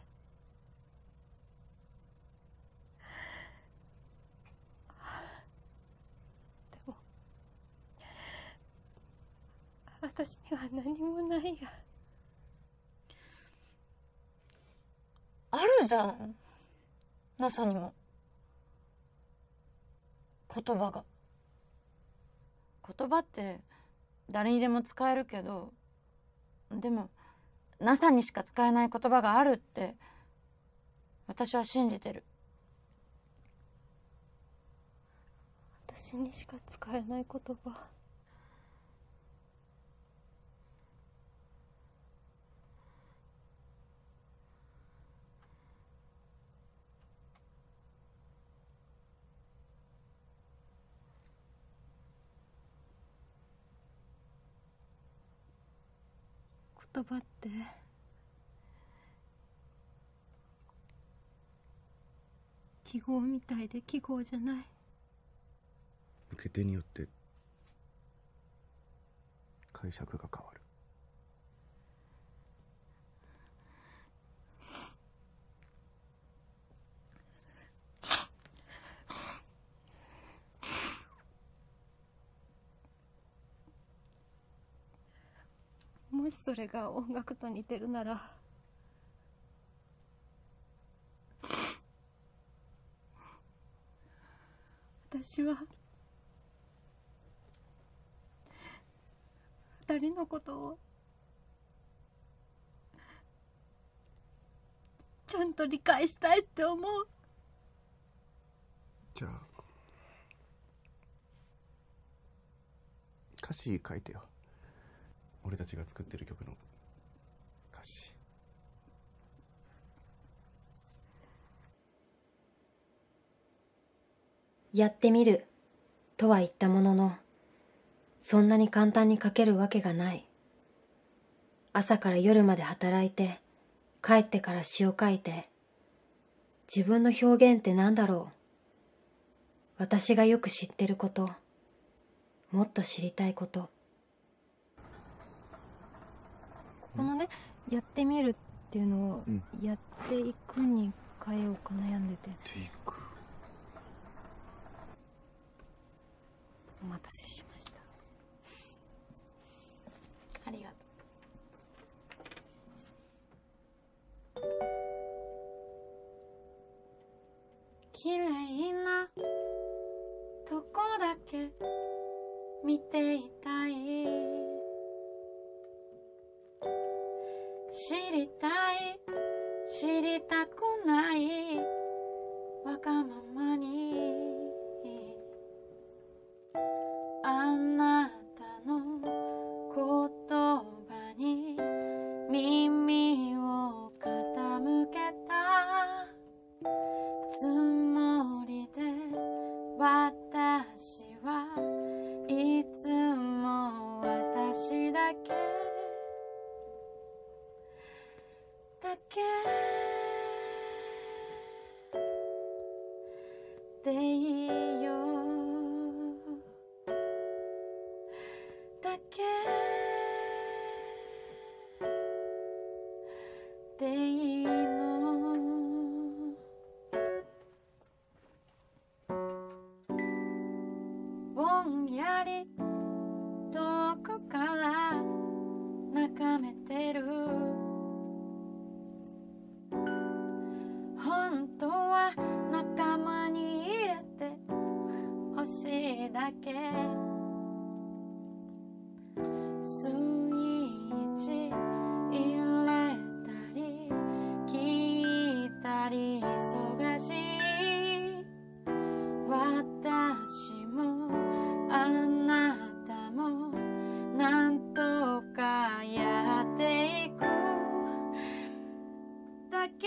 でも私には何もないや。 あるじゃん、NASA にも言葉が。言葉って誰にでも使えるけど、でも NASA にしか使えない言葉があるって私は信じてる。 私にしか使えない言葉。 言葉って記号みたいで記号じゃない。 受け手によって解釈が変わる。 もしそれが音楽と似てるなら、私は二人のことをちゃんと理解したいって思う。 じゃあ歌詞書いてよ。俺たちが作ってる曲の歌詞。 やってみるとは言ったものの、そんなに簡単に書けるわけがない。朝から夜まで働いて、帰ってから詩を書いて、自分の表現って何だろう。私がよく知ってること、もっと知りたいこと。 このね、やってみるっていうのをやっていくに変えようか悩んでて。お待たせしました。 ありがとう。綺麗なとこだけ見ていたい、知りたい知りたくないわがままに、あなたの言葉に耳を傾けたつもりで、私はいつも私だけでいいよ、だけでいいの。ぼんやり遠くから眺めてる、本当は仲間に入れて欲しいだけ、スイッチ入れたり聞いたり忙しい、私もあなたもなんとかやっていくだけ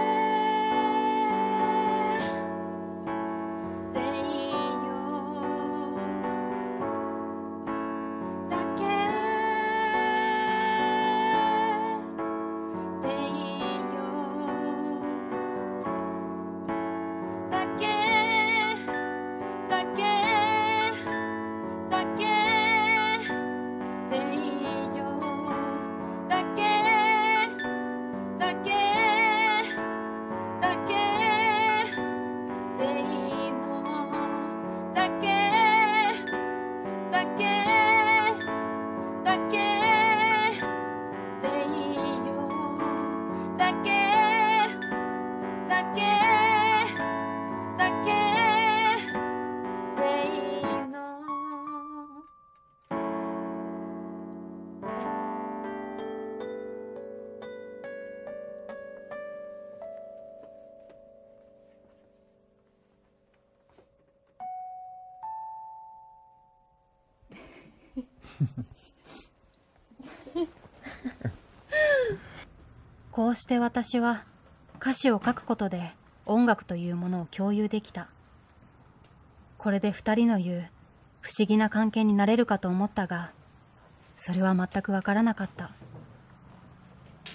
こうして私は歌詞を書くことで音楽というものを共有できた。これで二人の言う不思議な関係になれるかと思ったが、それは全くわからなかった。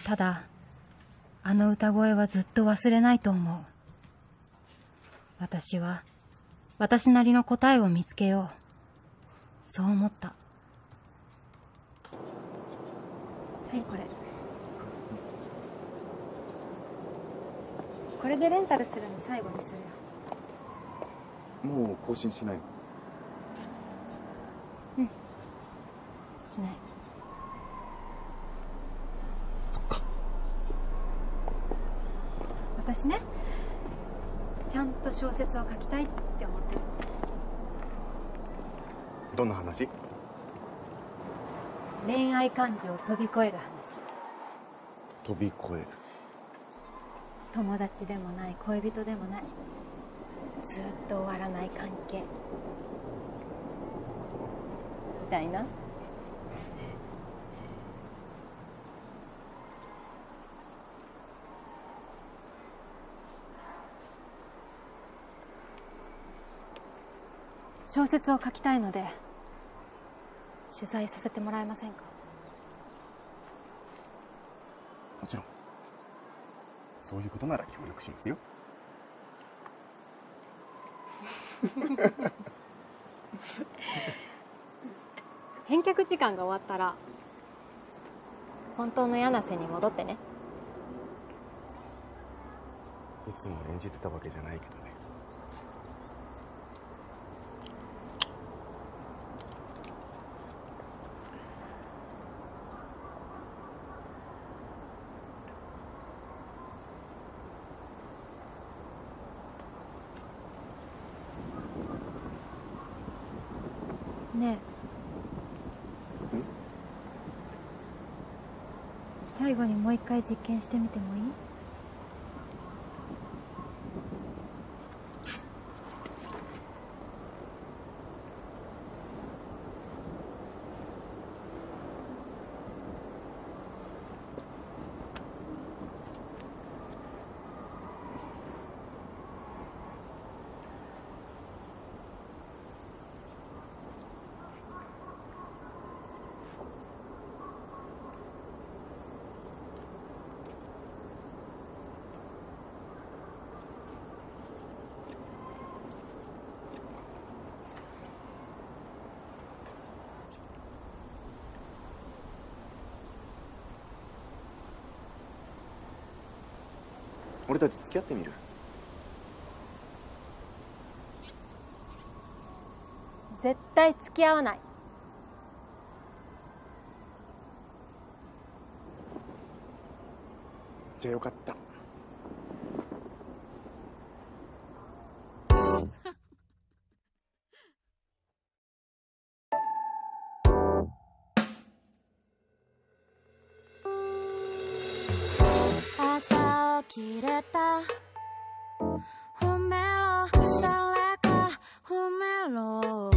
ただあの歌声はずっと忘れないと思う。私は私なりの答えを見つけよう、そう思った。 はい、これでレンタルするの最後にするよ。 もう更新しないの？ うん、しない。 そっか。 私ね、ちゃんと小説を書きたいって思ってる。 どんな話？ 恋愛感情を飛び越える話。 飛び越える。 友達でもない恋人でもない、ずっと終わらない関係みたいな。小説を書きたいので取材させてもらえませんか？ もちろん。そういうことなら協力しますよ。 返却時間が終わったら本当の柳瀬に戻ってね。 いつも演じてたわけじゃないけどね。 ねえ、最後にもう一回実験してみてもいい？ 俺たち付き合ってみる？ 絶対付き合わない。 じゃあよかった。 朝起きれた、褒めろ誰か褒めろ、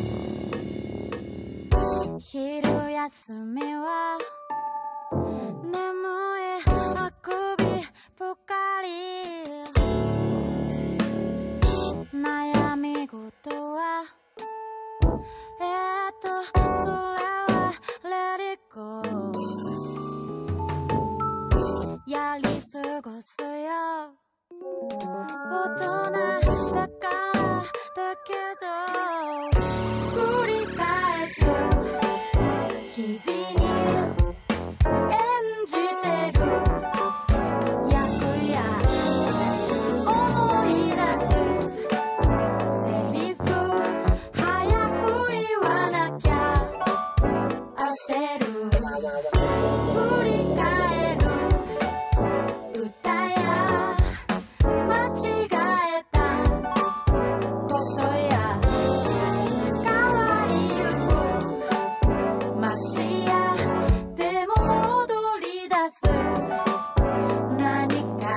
昼休みは眠いあくびばかり、悩み事はそれはレディコやり過ごすよ、大人だからだけど、繰り返す日々に演じてる役や思い出すセリフ、早く言わなきゃ焦る、振り返る歌や間違えたことや変わりゆく街やでも戻り出す何か、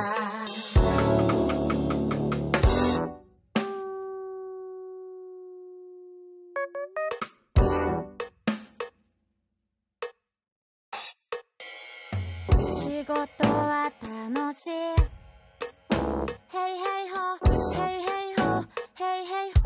仕事は楽しい、ヘイヘイホヘイヘイホヘイヘイ